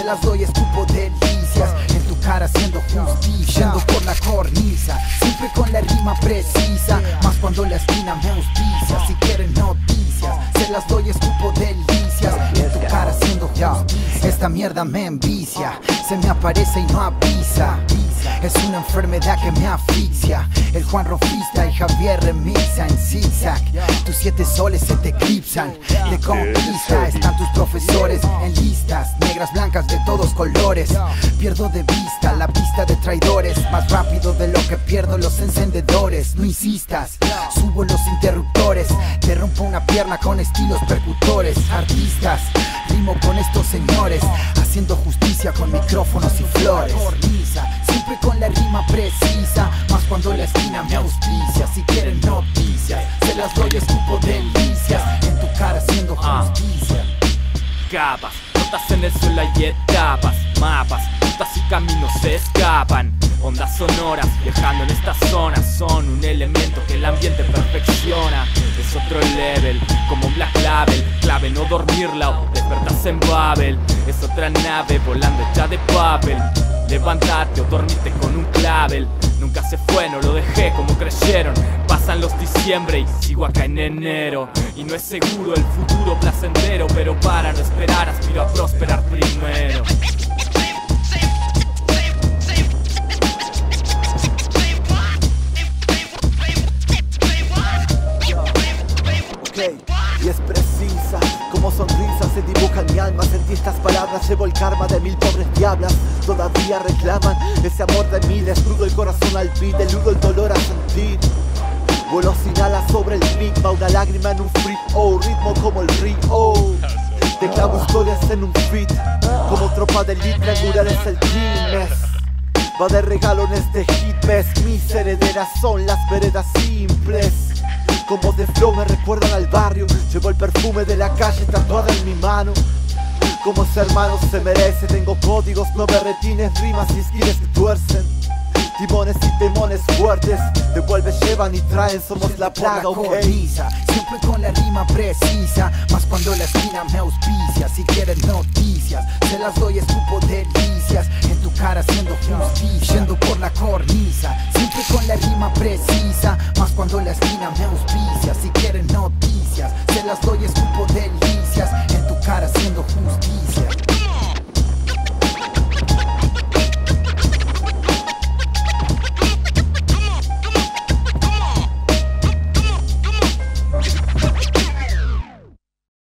las doy, escupo delicias en tu cara haciendo justicia, yendo por la cornisa, siempre con la rima precisa, más cuando la esquina me auspicia. Si quieren noticias, se las doy, escupo delicias en tu cara haciendo justicia. Esta mierda me envicia, se me aparece y no avisa. Es una enfermedad que me asfixia. El Juan Rofista y Javier remixan en zigzag. Tus 7 soles se te eclipsan de conquista. Están tus profesores en listas negras, blancas, de todos colores. Pierdo de vista la pista de traidores, más rápido de lo que pierdo los encendedores. No insistas, subo los interruptores, te rompo una pierna con estilos percutores. Artistas, rimo con estos señores, haciendo justicia con micrófonos y flores. Siempre con la rima precisa, más cuando la esquina me auspicia. Si quieren noticias, se las doy, escupo delicias en tu cara haciendo justicia. Capas, notas en el suelo hay etapas, mapas, rutas y caminos se escapan. Ondas sonoras viajando en estas zonas son un elemento que el ambiente perfecciona. Es otro level, como un Black Label, clave no dormirla o despertarse en Babel. Es otra nave volando hecha de papel. Levantarte o dormirte con un clavel. Nunca se fue, no lo dejé como creyeron. Pasan los diciembre y sigo acá en enero. Y no es seguro el futuro placentero, pero para no esperar aspiro a prosperar primero. Y es precisa, como sonrisas se dibuja en mi alma. Sentí estas palabras, llevo el karma de 1000 pobres diablas. Todavía reclaman ese amor de mí. Desnudo el corazón al beat, eludo el dolor a sentir. Vuelo sin alas sobre el beat, va una lágrima en un free, oh, ritmo como el río. Te clavo historias en un beat, como tropa de elite, triangular es el Guinness. Va de regalo en este hit, ves, mis herederas son las veredas simples. Como de flow me recuerdan al barrio, llevo el perfume de la calle tatuada en mi mano. Como ese hermano se merece, tengo códigos, no berretines, rimas y skills que tuercen. Timones y temones fuertes, de vuelves, llevan y traen, somos la plaga, ok. Siempre con la rima precisa, más cuando la esquina me auspicia. Si quieren noticias, se las doy, escupo delicias en tu cara haciendo justicia, yendo por la cornisa. Siempre con la rima precisa, más cuando la esquina me auspicia. Si quieren noticias, se las doy, escupo delicias en tu cara haciendo justicia.